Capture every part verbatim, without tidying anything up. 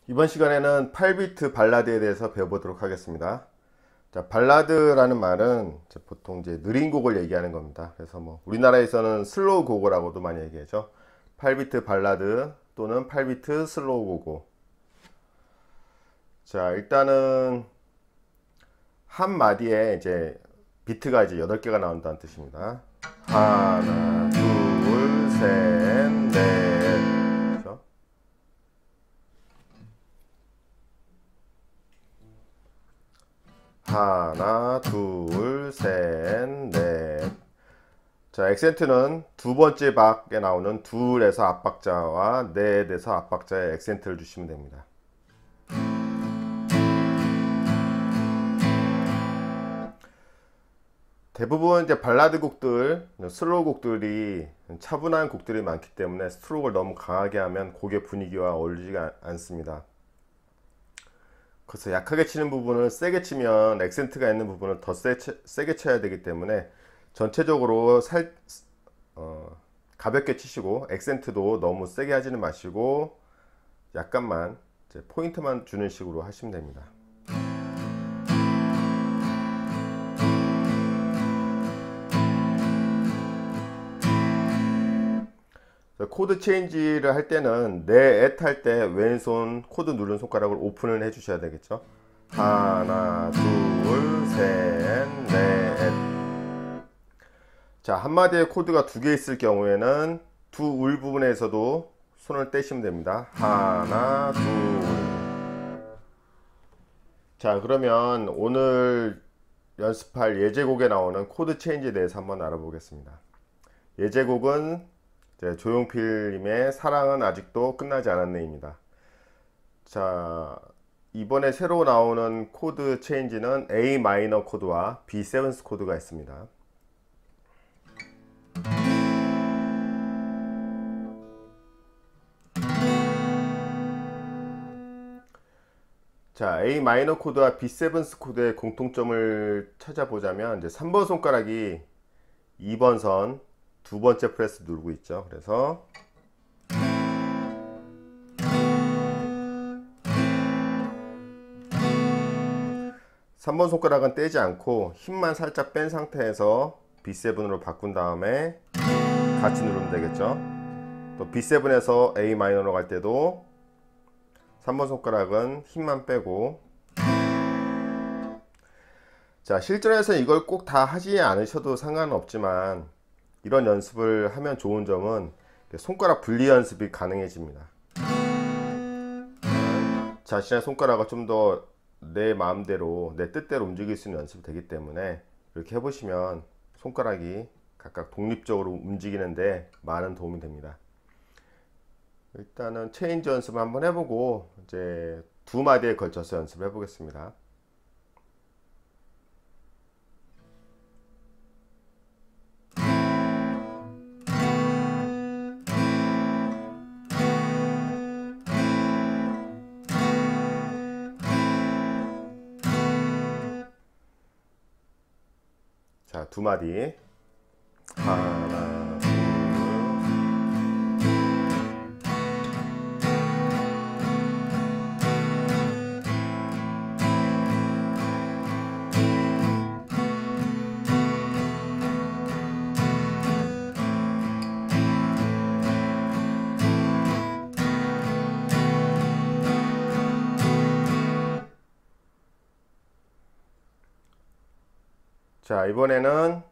이번 시간에는 팔 비트 발라드에 대해서 배워보도록 하겠습니다. 자, 발라드라는 말은 이제 보통 이제 느린 곡을 얘기하는 겁니다. 그래서 뭐 우리나라에서는 슬로우 고고라고도 많이 얘기하죠. 팔 비트 발라드 또는 팔 비트 슬로우 고고. 자, 일단은 한 마디에 이제 비트가 이제 여덟 개가 나온다는 뜻입니다. 하나, 둘, 셋, 넷. 그렇죠? 하나, 둘, 셋, 넷. 자, 액센트는 두 번째 박에 나오는 둘에서 앞박자와 넷에서 앞박자에 액센트를 주시면 됩니다. 대부분 이제 발라드 곡들, 슬로우 곡들이 차분한 곡들이 많기 때문에 스트로크를 너무 강하게 하면 곡의 분위기와 어울리지가 않습니다. 그래서 약하게 치는 부분을 세게 치면 액센트가 있는 부분을 더 세, 세게 쳐야 되기 때문에 전체적으로 살, 어, 가볍게 치시고 액센트도 너무 세게 하지는 마시고 약간만 이제 포인트만 주는 식으로 하시면 됩니다. 코드 체인지를 할 때는 넷 할 때 왼손 코드 누른 손가락을 오픈을 해 주셔야 되겠죠. 하나, 둘, 셋, 넷. 자, 한마디의 코드가 두 개 있을 경우에는 두 울 부분에서도 손을 떼시면 됩니다. 하나, 둘. 자, 그러면 오늘 연습할 예제곡에 나오는 코드 체인지에 대해서 한번 알아보겠습니다. 예제곡은 조용필님의 사랑은 아직도 끝나지 않았네입니다. 자, 이번에 새로 나오는 코드 체인지는 A 마이너 코드와 비 세븐스 코드가 있습니다. 자, A 마이너 코드와 비 세븐스 코드의 공통점을 찾아보자면 이제 삼 번 손가락이 이 번 선 두 번째 프레스 누르고 있죠. 그래서 삼 번 손가락은 떼지 않고 힘만 살짝 뺀 상태에서 비 세븐으로 바꾼 다음에 같이 누르면 되겠죠. 또 비 세븐에서 A 마이너로 갈 때도 삼 번 손가락은 힘만 빼고. 자, 실전에서 이걸 꼭 다 하지 않으셔도 상관은 없지만 이런 연습을 하면 좋은 점은 손가락 분리 연습이 가능해집니다. 자신의 손가락을 좀 더 내 마음대로 내 뜻대로 움직일 수 있는 연습이 되기 때문에 이렇게 해보시면 손가락이 각각 독립적으로 움직이는데 많은 도움이 됩니다. 일단은 체인지 연습을 한번 해보고 이제 두 마디에 걸쳐서 연습을 해보겠습니다. 자, 두 마디. 하나, 둘. 자, 이번에는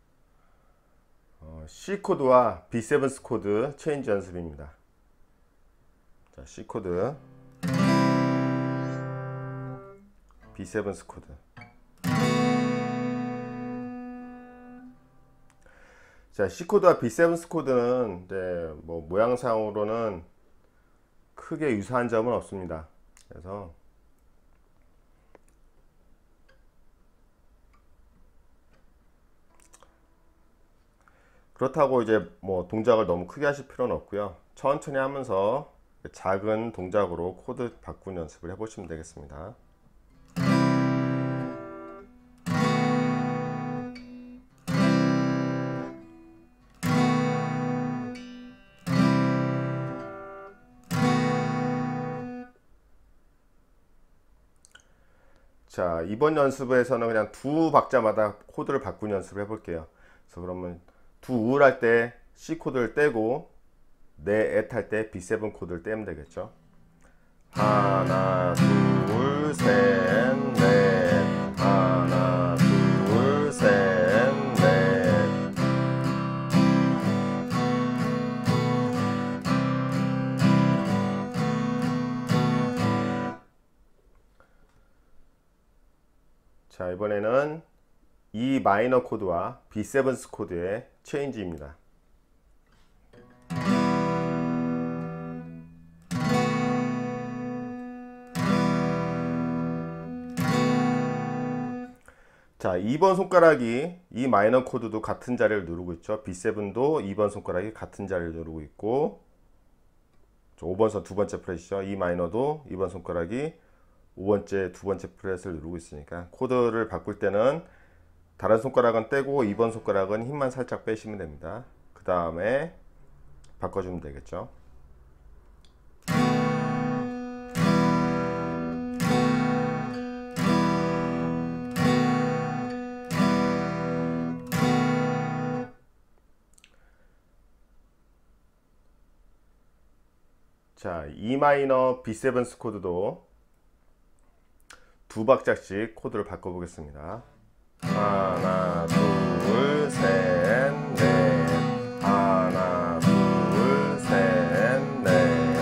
C 코드와 비 세븐스 코드 체인지 연습입니다. 자, C 코드, 비 세븐스 코드. 자, C 코드와 비 세븐스 코드는 이제 뭐 모양상으로는 크게 유사한 점은 없습니다. 그래서 그렇다고 이제 뭐 동작을 너무 크게 하실 필요는 없고요. 천천히 하면서 작은 동작으로 코드 바꾼 연습을 해보시면 되겠습니다. 자, 이번 연습에서는 그냥 두 박자마다 코드를 바꾸는 연습을 해볼게요. 그래서 그러면 두 우울할 때 C 코드를 떼고 네 앳 할 때 비 세븐 코드를 떼면 되겠죠. 하나 둘 셋 넷 하나 둘 셋 넷. 자, 이번에는 E 마이너 코드와 비 세븐 코드의 체인지입니다. 자, 이 번 손가락이 E 마이너 코드도 같은 자리를 누르고 있죠. 비 세븐도 이 번 손가락이 같은 자리를 누르고 있고, 오 번 선 두 번째 프렛이죠. E 마이너도 이 번 손가락이 오 번째 두 번째 프렛을 누르고 있으니까 코드를 바꿀 때는 다른 손가락은 떼고 이 번 손가락은 힘만 살짝 빼시면 됩니다. 그 다음에 바꿔주면 되겠죠. 자, E 마이너 비 세븐 코드도 두 박자씩 코드를 바꿔 보겠습니다. 하나 둘 셋 넷 하나 둘 셋 넷.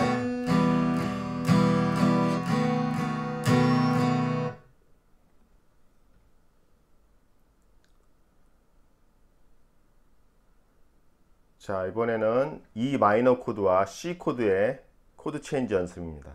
자, 이번에는 E 마이너 코드와 C 코드의 코드 체인지 연습입니다.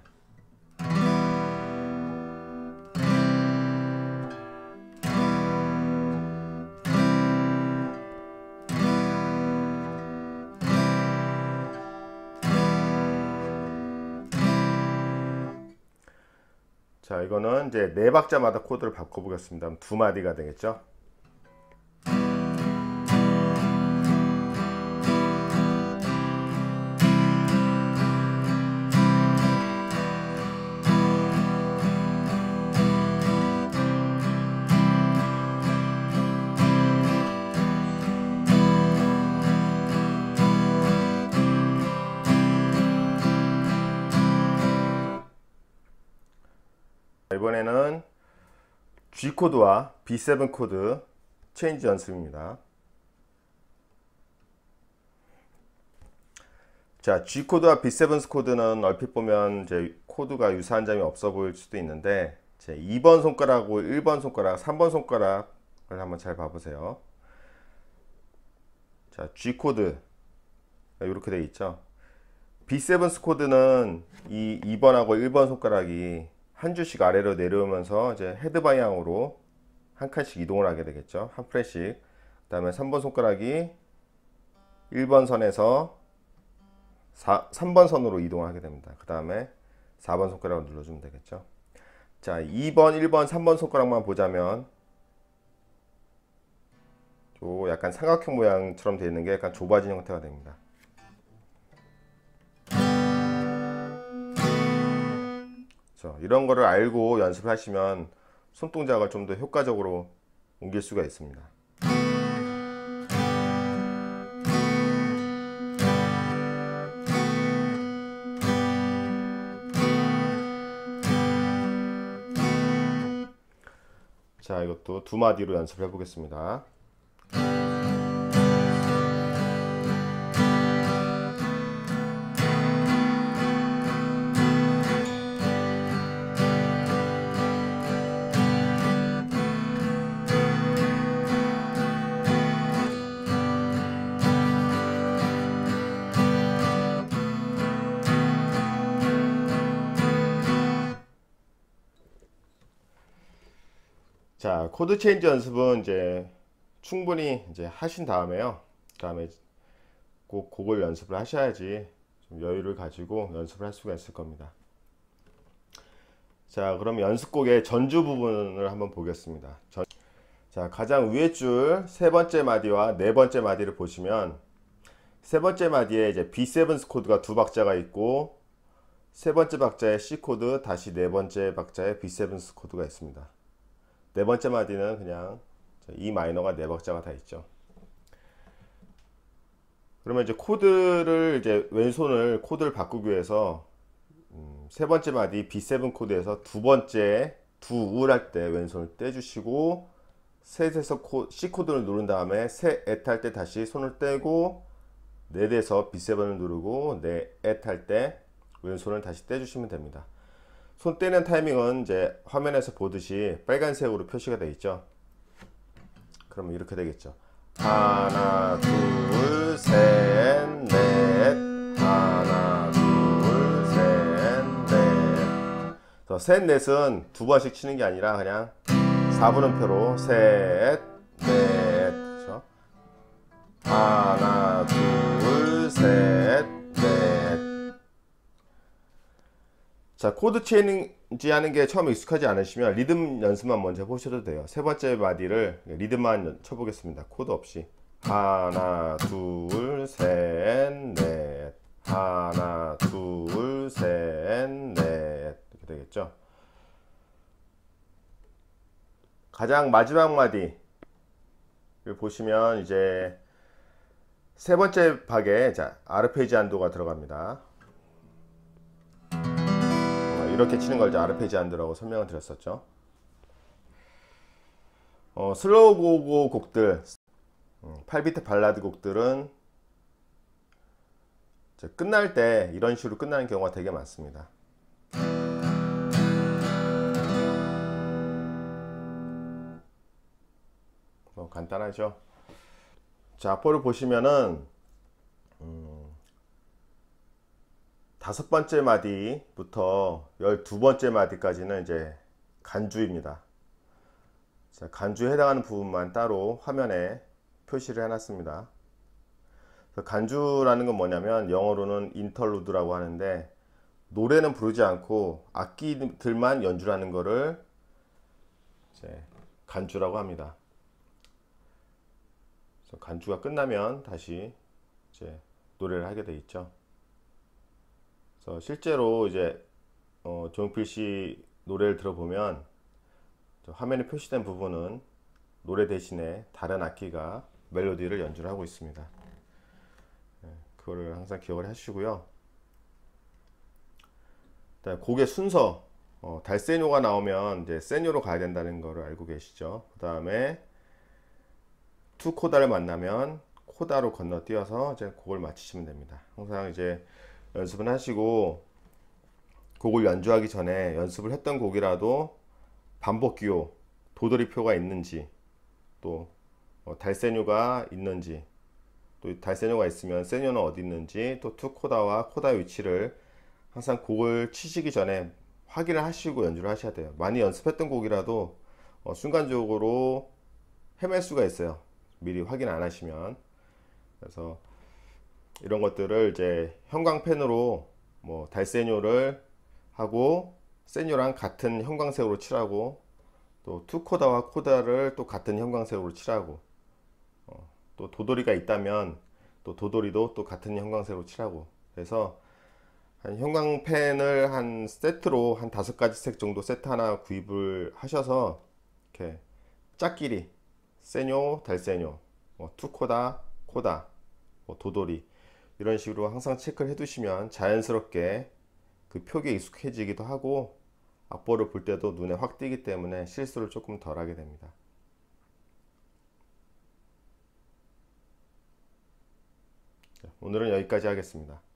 자, 이거는 이제 네 박자마다 코드를 바꿔 보겠습니다. 두 마디가 되겠죠. 이번에는 G 코드와 비 세븐 코드 체인지 연습입니다. 자, G 코드와 비 세븐 코드는 얼핏 보면 이제 코드가 유사한 점이 없어 보일 수도 있는데, 제 이 번 손가락하고 일 번 손가락, 삼 번 손가락을 한번 잘 봐보세요. 자, G 코드 이렇게 되어 있죠. 비 세븐 코드는 이 이 번하고 일 번 손가락이 한 주씩 아래로 내려오면서 이제 헤드 방향으로 한 칸씩 이동을 하게 되겠죠. 한 프렛씩. 그 다음에 삼 번 손가락이 일 번 선에서 사, 삼 번 선으로 이동하게 됩니다. 그 다음에 사 번 손가락을 눌러주면 되겠죠. 자, 이 번, 일 번, 삼 번 손가락만 보자면 요 약간 삼각형 모양처럼 되어 있는 게 약간 좁아진 형태가 됩니다. 이런 거를 알고 연습을 하시면 손동작을 좀 더 효과적으로 옮길 수가 있습니다. 자, 이것도 두 마디로 연습을 해 보겠습니다. 자, 코드 체인지 연습은 이제 충분히 이제 하신 다음에요. 다음에 꼭 그걸 연습을 하셔야지 좀 여유를 가지고 연습을 할 수가 있을 겁니다. 자, 그럼 연습곡의 전주 부분을 한번 보겠습니다. 전... 자, 가장 위에 줄 세 번째 마디와 네 번째 마디를 보시면 세 번째 마디에 이제 비 세븐 코드가 두 박자가 있고 세 번째 박자에 C 코드, 다시 네 번째 박자에 비 세븐 코드가 있습니다. 네 번째 마디는 그냥 E 마이너가 네 박자가 다 있죠. 그러면 이제 코드를 이제 왼손을 코드를 바꾸기 위해서 음, 세 번째 마디 비 세븐 코드에서 두 번째 두 우울 할 때 왼손을 떼주시고 셋에서 코, C 코드를 누른 다음에 셋 할 때 다시 손을 떼고 넷에서 비 세븐을 누르고 넷 할 때 왼손을 다시 떼주시면 됩니다. 손 떼는 타이밍은 이제 화면에서 보듯이 빨간색으로 표시가 되어 있죠. 그러면 이렇게 되겠죠. 하나 둘 셋 넷 하나 둘 셋 넷. 그래서 셋 넷은 두 번씩 치는 게 아니라 그냥 사 분음표로 셋 넷. 그렇죠? 하나 둘 셋 넷. 자, 코드 체인지 하는 게 처음 익숙하지 않으시면 리듬 연습만 먼저 보셔도 돼요. 세 번째 마디를 리듬만 쳐보겠습니다. 코드 없이. 하나 둘 셋 넷 하나 둘 셋 넷 이렇게 되겠죠. 가장 마지막 마디를 보시면 이제 세 번째 박에 자 아르페지안도가 들어갑니다. 이렇게 치는 걸 이제 아르페지안도라고 설명을 드렸었죠. 어, 슬로우 고고 곡들, 팔 비트 발라드 곡들은 이제 끝날 때 이런 식으로 끝나는 경우가 되게 많습니다. 뭐 간단하죠. 자, 악보를 보시면은 음, 다섯 번째 마디부터 열두 번째 마디까지는 이제 간주입니다. 자, 간주에 해당하는 부분만 따로 화면에 표시를 해놨습니다. 간주라는 건 뭐냐면 영어로는 인터루드라고 하는데 노래는 부르지 않고 악기들만 연주하는 거를 이제 간주라고 합니다. 그래서 간주가 끝나면 다시 이제 노래를 하게 돼 있죠. 그래서 실제로 이제 어, 조용필 씨 노래를 들어보면 화면에 표시된 부분은 노래 대신에 다른 악기가 멜로디를 연주를 하고 있습니다. 네, 그거를 항상 기억을 하시고요. 곡의 순서, 어, 달세뇨가 나오면 이제 세뇨로 가야 된다는 거를 알고 계시죠. 그 다음에 투 코다를 만나면 코다로 건너뛰어서 이제 곡을 맞히시면 됩니다. 항상 이제 연습은 하시고 곡을 연주하기 전에 연습을 했던 곡이라도 반복 기호, 도돌이표가 있는지 또 어, 달세뇨가 있는지 또 달세뇨가 있으면 세뇨는 어디 있는지 또 투 코다와 코다 위치를 항상 곡을 치시기 전에 확인을 하시고 연주를 하셔야 돼요. 많이 연습했던 곡이라도 어, 순간적으로 헤맬 수가 있어요. 미리 확인 안 하시면. 그래서 이런 것들을 이제 형광펜으로 뭐 달세뇨를 하고 세뇨랑 같은 형광색으로 칠하고 또 투 코다와 코다를 또 같은 형광색으로 칠하고 어, 또 도돌이가 있다면 또 도돌이도 또 같은 형광색으로 칠하고 그래서 한 형광펜을 한 세트로 한 다섯 가지 색 정도 세트 하나 구입을 하셔서 이렇게 짝끼리 세뇨, 달세뇨, 뭐 투 코다, 코다, 뭐 도돌이 이런 식으로 항상 체크를 해 두시면 자연스럽게 그 표기에 익숙해지기도 하고 악보를 볼 때도 눈에 확 띄기 때문에 실수를 조금 덜 하게 됩니다. 오늘은 여기까지 하겠습니다.